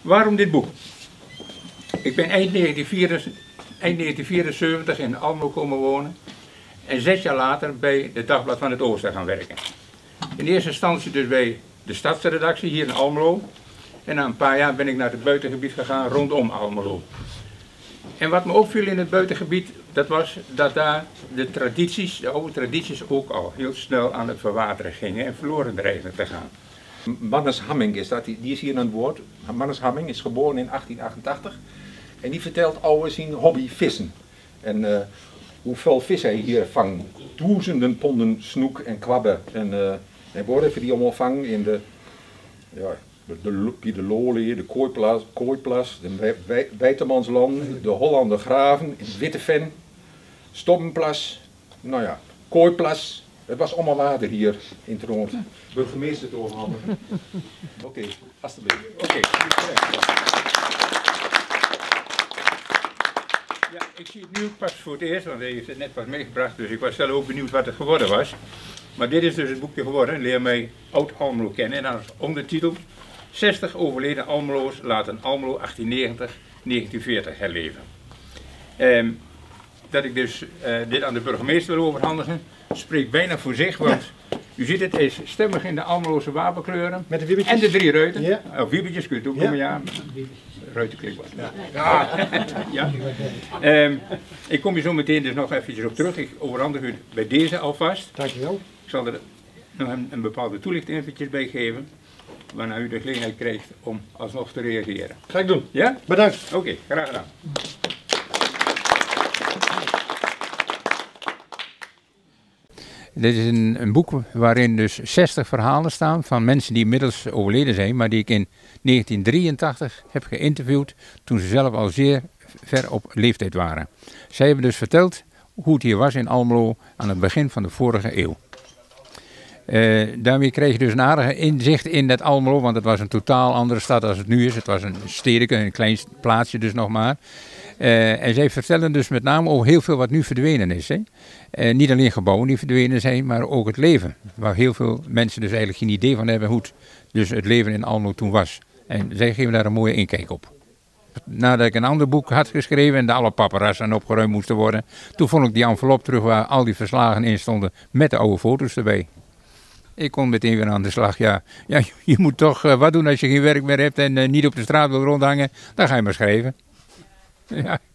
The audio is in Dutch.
Waarom dit boek? Ik ben eind 1974 in Almelo komen wonen en 6 jaar later bij het Dagblad van het Oosten gaan werken. In eerste instantie dus bij de stadsredactie hier in Almelo en na een paar jaar ben ik naar het buitengebied gegaan rondom Almelo. En wat me opviel in het buitengebied, dat was dat daar de oude tradities ook al heel snel aan het verwateren gingen en verloren dreigen te gaan. Mannes Hamming is dat, die is hier aan het woord. Mannes Hamming is geboren in 1888 en die vertelt over zijn hobby vissen. En hoeveel vis hij hier vangt. Duizenden ponden snoek en kwabben. En hij wordt even die allemaal vangen in de Lolie, de Kooiplas, de Wijtermansland, de Hollander Graven, in Witteven, Stoppenplas, nou ja, Kooiplas. Het was allemaal water hier in het rond. Burgemeester het overhandigen. Oké, alstublieft. Oké. Ja, ik zie het nu pas voor het eerst, want hij heeft het net pas meegebracht, dus ik was zelf ook benieuwd wat het geworden was. Maar dit is dus het boekje geworden, Leer mij Oud-Almelo kennen. En als ondertitel 60 overleden Almelo's laten Almelo 1890-1940 herleven. Dat ik dus dit aan de burgemeester wil overhandigen, spreekt bijna voor zich, want u ziet het, hij is stemmig in de Almeloze wapenkleuren. Met de wiebetjes. En de 3 ruiten. Ja. Of wiebetjes kun je het ook noemen, ja. Ruitenklikbord. Ja. Ik kom hier zo meteen dus nog eventjes op terug. Ik overhandig u bij deze alvast. Dankjewel. Ik zal er nog een bepaalde toelichting eventjes bij geven, waarna u de gelegenheid krijgt om alsnog te reageren. Ga ik doen. Ja? Bedankt. Oké, graag gedaan. Dit is een boek waarin dus 60 verhalen staan van mensen die inmiddels overleden zijn, maar die ik in 1983 heb geïnterviewd toen ze zelf al zeer ver op leeftijd waren. Zij hebben dus verteld hoe het hier was in Almelo aan het begin van de vorige eeuw. Daarmee kreeg je dus een aardige inzicht in het Almelo, want het was een totaal andere stad als het nu is. Het was een stedeke, een klein plaatsje dus nog maar. En zij vertellen dus met name over heel veel wat nu verdwenen is. Hè? Niet alleen gebouwen die verdwenen zijn, maar ook het leven. Waar heel veel mensen dus eigenlijk geen idee van hebben hoe het leven in Almelo toen was. En zij geven daar een mooie inkijk op. Nadat ik een ander boek had geschreven en alle paparazzen opgeruimd moesten worden, toen vond ik die envelop terug waar al die verslagen in stonden met de oude foto's erbij. Ik kon meteen weer aan de slag. Ja, je moet toch wat doen als je geen werk meer hebt en niet op de straat wil rondhangen. Dan ga je maar schrijven. Ja.